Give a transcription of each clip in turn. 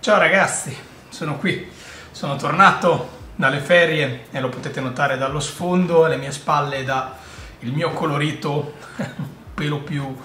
Ciao ragazzi, sono qui, sono tornato dalle ferie e lo potete notare dallo sfondo alle mie spalle, da il mio colorito un pelo più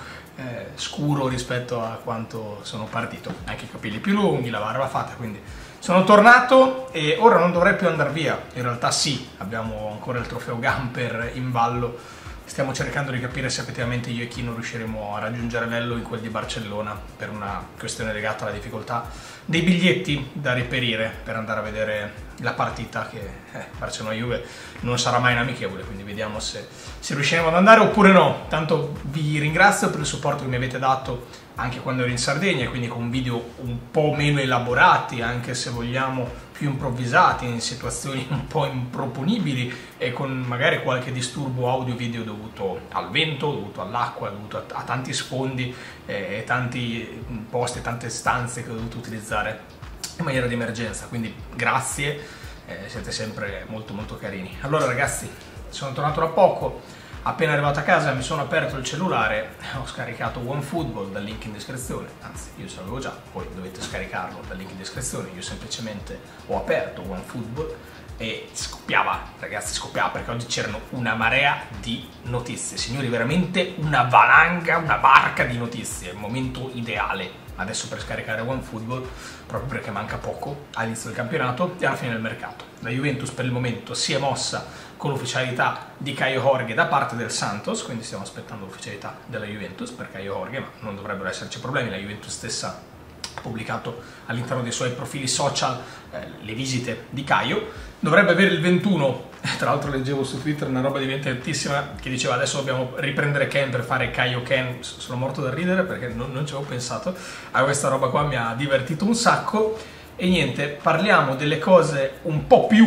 scuro rispetto a quanto sono partito, anche i capelli più lunghi, la barba fatta, quindi sono tornato e ora non dovrei più andare via. In realtà sì, abbiamo ancora il trofeo Gamper in ballo. Stiamo cercando di capire se effettivamente io e Kino riusciremo a raggiungere l'Ello in quel di Barcellona per una questione legata alla difficoltà dei biglietti da reperire per andare a vedere la partita che Barcellona-Juve non sarà mai un amichevole, quindi vediamo se riusciremo ad andare oppure no. Tanto vi ringrazio per il supporto che mi avete dato anche quando ero in Sardegna, quindi con video un po' meno elaborati, anche se vogliamo più improvvisati, in situazioni un po' improponibili e con magari qualche disturbo audio-video dovuto al vento, dovuto all'acqua, dovuto a tanti sfondi e tanti posti, tante stanze che ho dovuto utilizzare in maniera di emergenza, quindi grazie, siete sempre molto molto carini. Allora ragazzi, sono tornato da poco. Appena arrivato a casa mi sono aperto il cellulare, ho scaricato OneFootball dal link in descrizione, anzi io ce l'avevo già, poi dovete scaricarlo dal link in descrizione. Io semplicemente ho aperto OneFootball e scoppiava, ragazzi, scoppiava, perché oggi c'erano una marea di notizie, signori, veramente una valanga, una barca di notizie, il momento ideale adesso per scaricare OneFootball, proprio perché manca poco all'inizio del campionato e alla fine del mercato. La Juventus per il momento si è mossa con l'ufficialità di Caio Jorge da parte del Santos, quindi stiamo aspettando l'ufficialità della Juventus per Caio Jorge, ma non dovrebbero esserci problemi. La Juventus stessa ha pubblicato all'interno dei suoi profili social le visite di Caio. Dovrebbe avere il 21, tra l'altro leggevo su Twitter una roba divertentissima che diceva adesso dobbiamo riprendere Ken per fare Caio Ken. Sono morto da ridere perché non ci avevo pensato a questa roba qua, mi ha divertito un sacco. E niente, parliamo delle cose un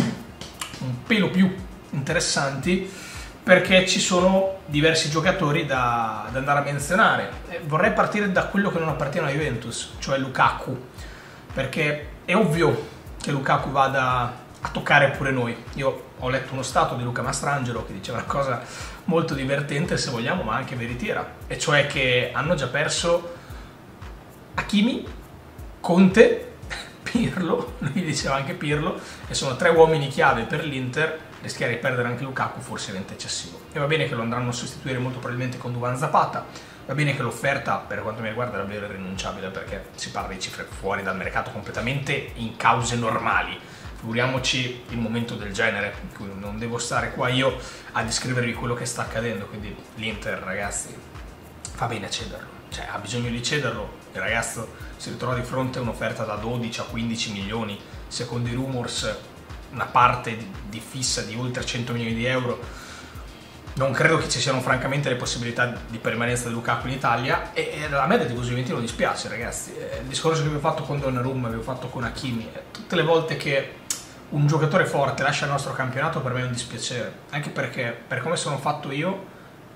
pelo più interessanti, perché ci sono diversi giocatori da andare a menzionare. Vorrei partire da quello che non appartiene alla Juventus, cioè Lukaku, perché è ovvio che Lukaku vada a toccare pure noi. Io ho letto uno stato di Luca Mastrangelo che diceva una cosa molto divertente, se vogliamo, ma anche veritiera, e cioè che hanno già perso Hakimi, Conte, Pirlo, lui diceva anche Pirlo, e sono tre uomini chiave per l'Inter. Rischiare di perdere anche Lukaku forse diventa eccessivo. E va bene che lo andranno a sostituire molto probabilmente con Duvan Zapata, va bene che l'offerta per quanto mi riguarda è davvero irrinunciabile, perché si parla di cifre fuori dal mercato completamente in cause normali. Figuriamoci in un momento del genere, in cui non devo stare qua io a descrivervi quello che sta accadendo, quindi l'Inter, ragazzi, fa bene a cederlo, cioè ha bisogno di cederlo. Il ragazzo si ritrova di fronte a un'offerta da 12 a 15 milioni, secondo i rumors una parte di fissa di oltre 100 milioni di euro. Non credo che ci siano francamente le possibilità di permanenza di Lukaku in Italia, e a me da tifoso juventino dispiace, ragazzi. Il discorso che avevo fatto con Donnarumma, avevo fatto con Hakimi, tutte le volte che un giocatore forte lascia il nostro campionato per me è un dispiacere, anche perché per come sono fatto io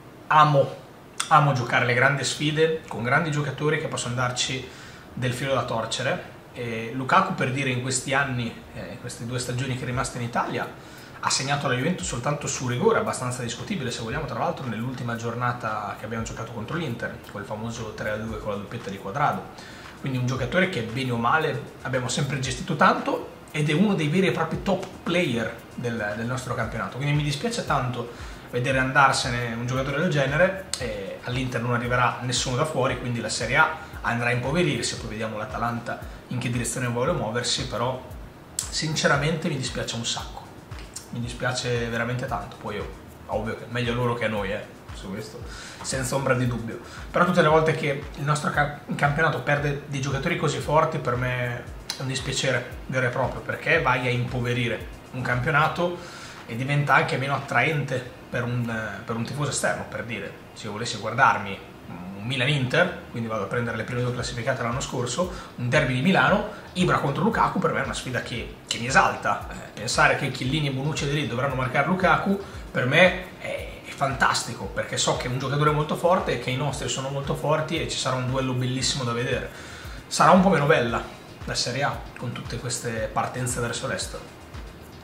amo giocare le grandi sfide con grandi giocatori che possono darci del filo da torcere. E Lukaku, per dire, in questi anni, queste 2 stagioni che è rimasta in Italia, ha segnato la Juventus soltanto su rigore, abbastanza discutibile se vogliamo, tra l'altro nell'ultima giornata che abbiamo giocato contro l'Inter, quel famoso 3-2 con la doppietta di Quadrado. Quindi un giocatore che bene o male abbiamo sempre gestito tanto ed è uno dei veri e propri top player del nostro campionato. Quindi mi dispiace tanto vedere andarsene un giocatore del genere. All'Inter non arriverà nessuno da fuori, quindi la Serie A andrà a impoverirsi, poi vediamo l'Atalanta in che direzione vuole muoversi, però sinceramente mi dispiace un sacco, mi dispiace veramente tanto. Poi ovvio che meglio loro che a noi, su questo senza ombra di dubbio, però tutte le volte che il nostro campionato perde dei giocatori così forti per me è un dispiacere vero e proprio, perché vai a impoverire un campionato e diventa anche meno attraente per un tifoso esterno. Per dire, se io volessi guardarmi un Milan-Inter, quindi vado a prendere le prime 2 classificate l'anno scorso, un derby di Milano, Ibra contro Lukaku, per me è una sfida che mi esalta. Pensare che Chiellini e Bonucci e De Ligt dovranno marcare Lukaku per me è fantastico, perché so che è un giocatore molto forte e che i nostri sono molto forti e ci sarà un duello bellissimo da vedere. Sarà un po' meno bella la Serie A con tutte queste partenze verso l'est.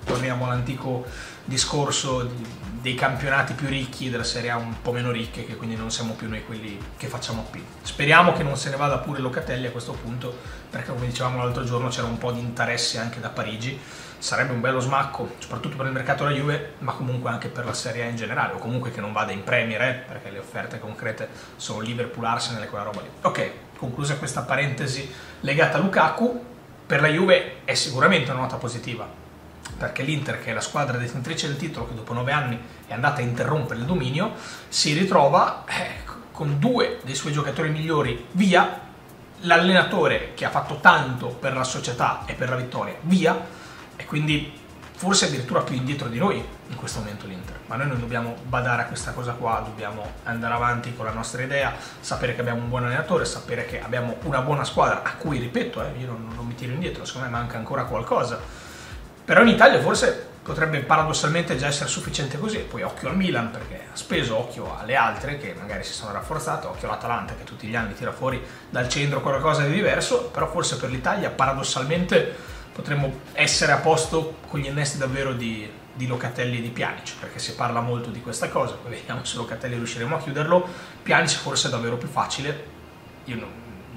torniamo all'antico discorso dei campionati più ricchi, della Serie A un po' meno ricche, che quindi non siamo più noi quelli che facciamo appeal. Speriamo che non se ne vada pure Locatelli a questo punto, perché come dicevamo l'altro giorno c'era un po' di interesse anche da Parigi. Sarebbe un bello smacco, soprattutto per il mercato della Juve, ma comunque anche per la Serie A in generale, o comunque che non vada in Premier, perché le offerte concrete sono Liverpool, Arsenal e quella roba lì. Ok, conclusa questa parentesi legata a Lukaku, per la Juve è sicuramente una nota positiva, perché l'Inter, che è la squadra detentrice del titolo, che dopo 9 anni è andata a interrompere il dominio, si ritrova con 2 dei suoi giocatori migliori via, l'allenatore che ha fatto tanto per la società e per la vittoria via, e quindi forse addirittura più indietro di noi in questo momento l'Inter. Ma noi non dobbiamo badare a questa cosa qua, dobbiamo andare avanti con la nostra idea, sapere che abbiamo un buon allenatore, sapere che abbiamo una buona squadra, a cui, ripeto, io non mi tiro indietro, secondo me manca ancora qualcosa. Però in Italia forse potrebbe paradossalmente già essere sufficiente così. Poi occhio al Milan, perché ha speso, occhio alle altre che magari si sono rafforzate, occhio all'Atalanta che tutti gli anni tira fuori dal centro qualcosa di diverso, però forse per l'Italia paradossalmente potremmo essere a posto con gli innesti davvero di Locatelli e di Pjanic, perché si parla molto di questa cosa. Poi vediamo se Locatelli riusciremo a chiuderlo. Pjanic forse è davvero più facile. Io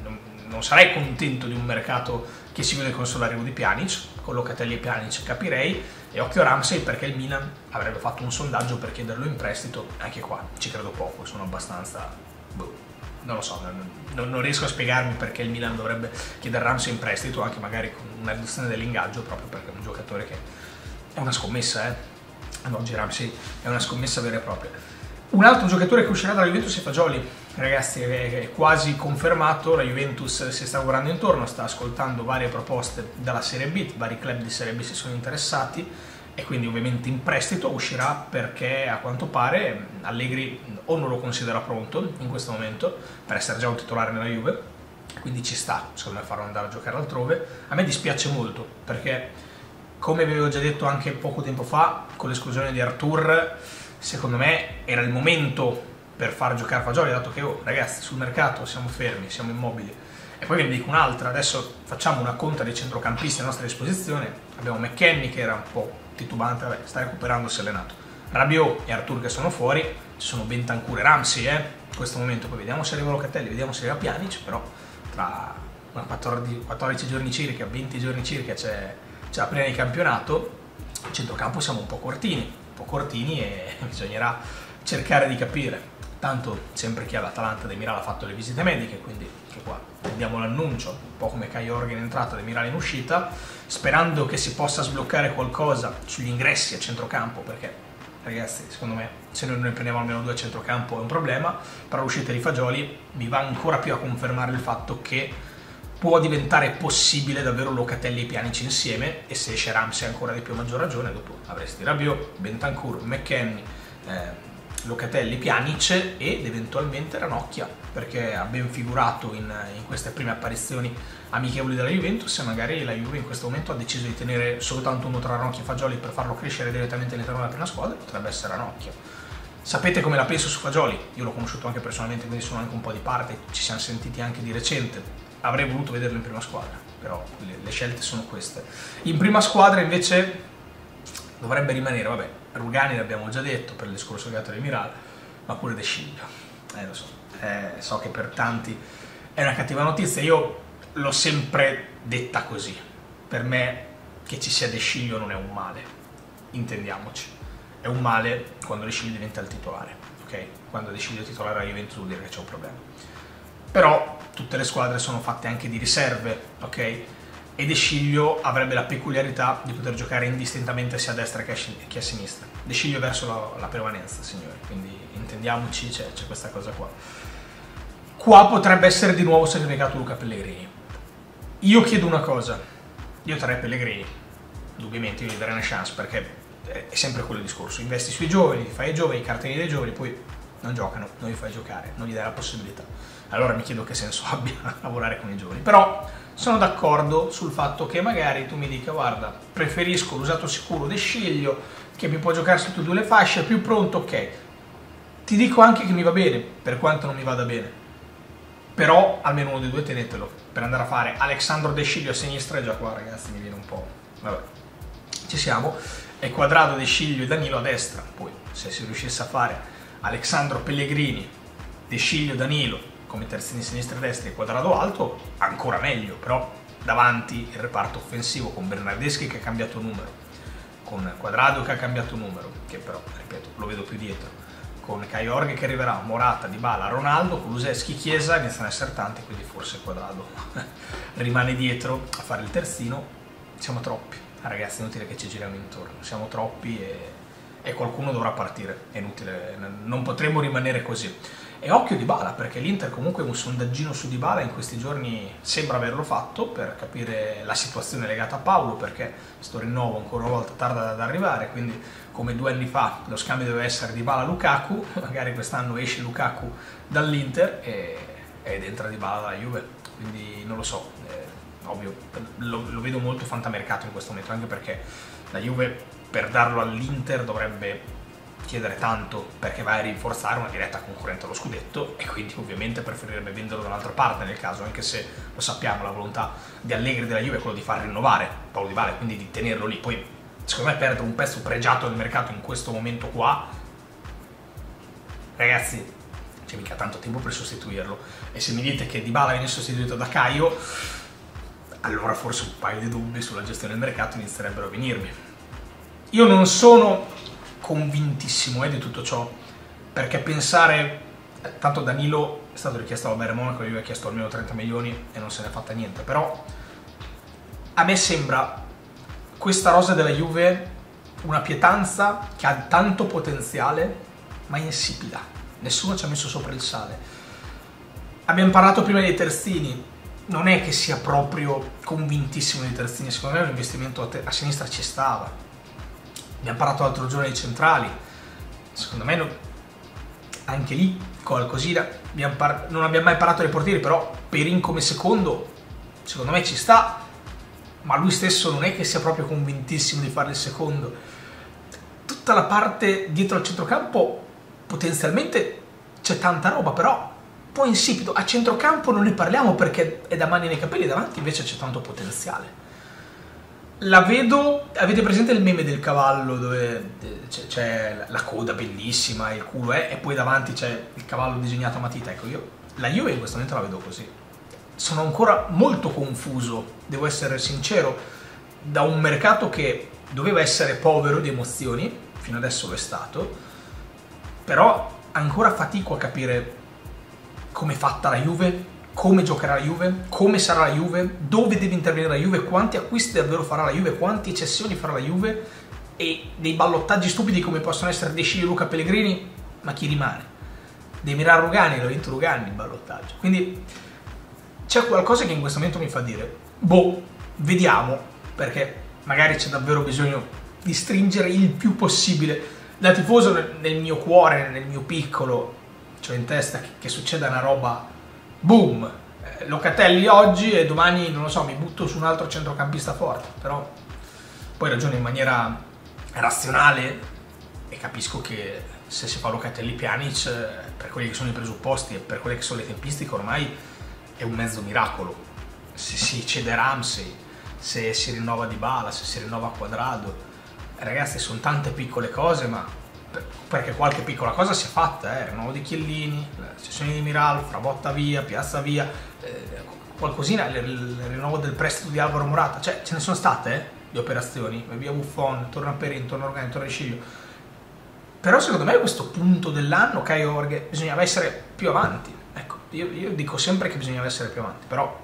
non sarei contento di un mercato che si chiude con solo l'arrivo di Pjanic. Con Locatelli e Pjanic capirei. E occhio a Ramsey, perché il Milan avrebbe fatto un sondaggio per chiederlo in prestito. Anche qua ci credo poco, sono abbastanza... non lo so, non riesco a spiegarmi perché il Milan dovrebbe chiedere Ramsey in prestito, anche magari con una riduzione dell'ingaggio, proprio perché è un giocatore che è una scommessa, ad oggi Ramsey è una scommessa vera e propria. Un altro giocatore che uscirà dalla Juventus è Fagioli, ragazzi, è quasi confermato. La Juventus si sta guardando intorno, sta ascoltando varie proposte dalla Serie B, vari club di Serie B si sono interessati, e quindi ovviamente in prestito uscirà, perché a quanto pare Allegri o non lo considera pronto in questo momento per essere già un titolare nella Juve, quindi ci sta, secondo me, farlo andare a giocare altrove. A me dispiace molto, perché come vi avevo già detto anche poco tempo fa, con l'esclusione di Artur, secondo me era il momento per far giocare Fagioli, dato che ragazzi, sul mercato siamo fermi, siamo immobili. E poi ve ne dico un'altra, adesso facciamo una conta dei centrocampisti a nostra disposizione. Abbiamo McKennie che era un po' titubante, vabbè, sta recuperando, si è allenato. Rabiot e Artur che sono fuori, ci sono Bentancur e Ramsey in questo momento. Poi vediamo se arriva Locatelli, vediamo se arriva Pjanic, però tra 14 giorni circa, 20 giorni circa c'è la prima di campionato. Il centrocampo siamo un po' cortini e bisognerà cercare di capire. Tanto sempre chi all'Atalanta Demiral ha fatto le visite mediche, quindi anche qua vediamo l'annuncio, un po' come Kai Jorgen in entrata, Demiral in uscita, sperando che si possa sbloccare qualcosa sugli ingressi a centrocampo, perché ragazzi, secondo me, se noi ne prendiamo almeno 2 a centrocampo è un problema. Per l'uscita di Fagioli mi va ancora più a confermare il fatto che può diventare possibile davvero Locatelli e Pjanic insieme, e se esce Ramsey ancora di più a maggior ragione, dopo avresti Rabiot, Bentancur, McKennie, Locatelli, Pjanic ed eventualmente Ranocchia, perché ha ben figurato in queste prime apparizioni amichevoli della Juventus, e magari la Juve in questo momento ha deciso di tenere soltanto uno tra Ranocchia e Fagioli per farlo crescere direttamente all'interno della prima squadra. Potrebbe essere Ranocchia. Sapete come la penso su Fagioli? Io l'ho conosciuto anche personalmente, quindi sono anche un po' di parte, ci siamo sentiti anche di recente. Avrei voluto vederlo in prima squadra, però le scelte sono queste. In prima squadra invece dovrebbe rimanere, vabbè, Rugani l'abbiamo già detto per il discorso legato al Miral, ma pure De Sciglio. Lo so, so che per tanti è una cattiva notizia, io l'ho sempre detta così. Per me che ci sia De Sciglio non è un male, intendiamoci. È un male quando De Sciglio diventa il titolare, ok? Quando De Sciglio è titolare alla Juventus vuol dire che c'è un problema. Però tutte le squadre sono fatte anche di riserve, ok? E De Sciglio avrebbe la peculiarità di poter giocare indistintamente sia a destra che a sinistra. De Sciglio verso la permanenza, signori, quindi intendiamoci, c'è questa cosa qua. Qua potrebbe essere di nuovo sacrificato Luca Pellegrini. Io chiedo una cosa, io terrei Pellegrini, indubbiamente io gli darei una chance, perché è sempre quello il discorso, investi sui giovani, ti fai i giovani, i cartellini dei giovani, poi non giocano, non li fai giocare, non gli dai la possibilità. Allora mi chiedo che senso abbia lavorare con i giovani, però sono d'accordo sul fatto che magari tu mi dica guarda, preferisco l'usato sicuro De Sciglio, che mi può giocare su tutte e 2 le fasce, è più pronto, ok. Ti dico anche che mi va bene, per quanto non mi vada bene, però almeno uno dei 2 tenetelo, per andare a fare Alexandro De Sciglio a sinistra, e già qua ragazzi mi viene un po', vabbè, ci siamo, e Cuadrado, De Sciglio e Danilo a destra. Poi se si riuscisse a fare Alexandro, Pellegrini, De Sciglio, Danilo come terzini sinistra e destra e Cuadrado alto, ancora meglio. Però davanti il reparto offensivo con Bernardeschi che ha cambiato numero, con Cuadrado che ha cambiato numero, che però, ripeto, lo vedo più dietro, con Kai Jorge che arriverà, Morata, Dybala, Ronaldo, Kulusevski, Chiesa, iniziano a essere tanti, quindi forse Cuadrado rimane dietro a fare il terzino. Siamo troppi, ragazzi, è inutile che ci giriamo intorno, siamo troppi e qualcuno dovrà partire, è inutile, non potremo rimanere così. E occhio Dybala, perché l'Inter comunque un sondaggino su Dybala in questi giorni sembra averlo fatto per capire la situazione legata a Paolo, perché sto rinnovo ancora una volta tarda ad arrivare, quindi come 2 anni fa lo scambio doveva essere Dybala-Lukaku, magari quest'anno esce Lukaku dall'Inter ed entra Dybala dalla Juve, quindi non lo so, ovvio, lo vedo molto fantamercato in questo momento, anche perché la Juve per darlo all'Inter dovrebbe chiedere tanto, perché vai a rinforzare una diretta concorrente allo scudetto e quindi ovviamente preferirebbe venderlo da un'altra parte nel caso, anche se lo sappiamo, la volontà di Allegri della Juve è quello di far rinnovare Paulo Dybala, quindi di tenerlo lì. Poi secondo me perdere un pezzo pregiato del mercato in questo momento qua, ragazzi, c'è mica tanto tempo per sostituirlo, e se mi dite che Dybala viene sostituito da Caio, allora forse un paio di dubbi sulla gestione del mercato inizierebbero a venirmi. Io non sono convintissimo di tutto ciò, perché pensare, tanto Danilo è stato richiesto alla Bayern Monaco, lui ha chiesto almeno 30 milioni e non se ne è fatta niente, però a me sembra questa rosa della Juve una pietanza che ha tanto potenziale ma insipida, nessuno ci ha messo sopra il sale. Abbiamo parlato prima dei terzini, non è che sia proprio convintissimo dei terzini, secondo me un investimento a sinistra ci stava. Abbiamo parlato l'altro giorno dei centrali, secondo me anche lì qualcosina, non abbiamo mai parlato dei portieri, però Perin come secondo secondo me ci sta, ma lui stesso non è che sia proprio convintissimo di fare il secondo. Tutta la parte dietro al centrocampo potenzialmente c'è tanta roba, però un po' insipido. A centrocampo non ne parliamo perché è da mani nei capelli, davanti invece c'è tanto potenziale. La vedo, avete presente il meme del cavallo dove c'è la coda bellissima, il culo e poi davanti c'è il cavallo disegnato a matita? Ecco, io la Juve in questo momento la vedo così. Sono ancora molto confuso, devo essere sincero, da un mercato che doveva essere povero di emozioni, fino adesso lo è stato, però ancora fatico a capire come è fatta la Juve, come giocherà la Juve, come sarà la Juve, dove deve intervenire la Juve, quanti acquisti davvero farà la Juve, quante cessioni farà la Juve, e dei ballottaggi stupidi come possono essere De Sciglio e Luca Pellegrini, ma chi rimane? Dei Miran Rugani, l'ho vinto Rugani il ballottaggio. Quindi c'è qualcosa che in questo momento mi fa dire, boh, vediamo, perché magari c'è davvero bisogno di stringere il più possibile. Da tifoso nel mio cuore, nel mio piccolo, c'ho in testa che succeda una roba boom, Locatelli oggi e domani, non lo so, mi butto su un altro centrocampista forte, però poi ragiono in maniera razionale e capisco che se si fa Locatelli Pjanic, per quelli che sono i presupposti e per quelle che sono le tempistiche, ormai è un mezzo miracolo. Se si cede Ramsey, se si rinnova Dybala, se si rinnova Cuadrado, ragazzi, sono tante piccole cose, ma perché qualche piccola cosa si è fatta, il rinnovo di Chiellini, la cessione di Miral, Frabotta via, Piazza via, qualcosina, il rinnovo del prestito di Alvaro Morata, cioè ce ne sono state di operazioni, via Buffon, torna Perin, torna Organi, torna Sciglio. Però secondo me a questo punto dell'anno, Kai Jorge, bisognava essere più avanti. Ecco, io dico sempre che bisognava essere più avanti, però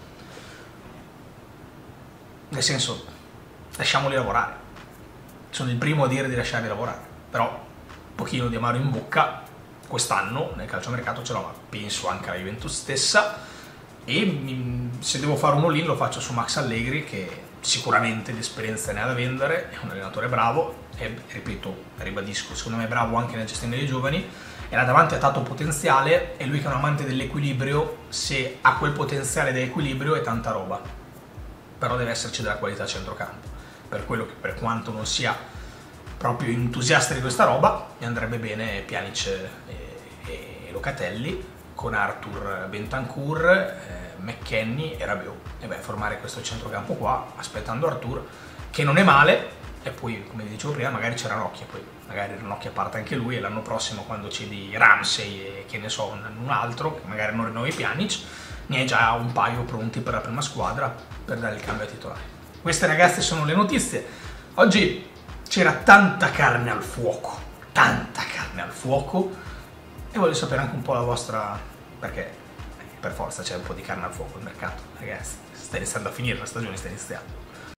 nel senso, lasciamoli lavorare. Sono il primo a dire di lasciarli lavorare, però un pochino di amaro in bocca quest'anno nel calciomercato ce l'ho, ma penso anche alla Juventus stessa, e se devo fare un all-in lo faccio su Max Allegri, che sicuramente l'esperienza ne ha da vendere, è un allenatore bravo e, ripeto, ribadisco, secondo me è bravo anche nella gestione dei giovani, e là davanti ha tanto potenziale, e lui che è un amante dell'equilibrio, se ha quel potenziale dell'equilibrio è tanta roba, però deve esserci della qualità a centrocampo. Per quello che, per quanto non sia proprio entusiasta di questa roba, mi andrebbe bene Pjanic e Locatelli con Arthur, Bentancur, McKennie e Rabiot, e beh, formare questo centrocampo qua aspettando Arthur, che non è male, e poi, come vi dicevo prima, magari c'è Ranocchia, poi magari Ranocchia parte anche lui, e l'anno prossimo, quando c'è di Ramsey e che ne so, un altro, che magari non rinnovi Pjanic, ne hai già un paio pronti per la prima squadra per dare il cambio a titolare. Queste, ragazzi, sono le notizie. Oggi c'era tanta carne al fuoco, e voglio sapere anche un po' la vostra, perché per forza c'è un po' di carne al fuoco al mercato, ragazzi, sta iniziando a finire, la stagione sta iniziando.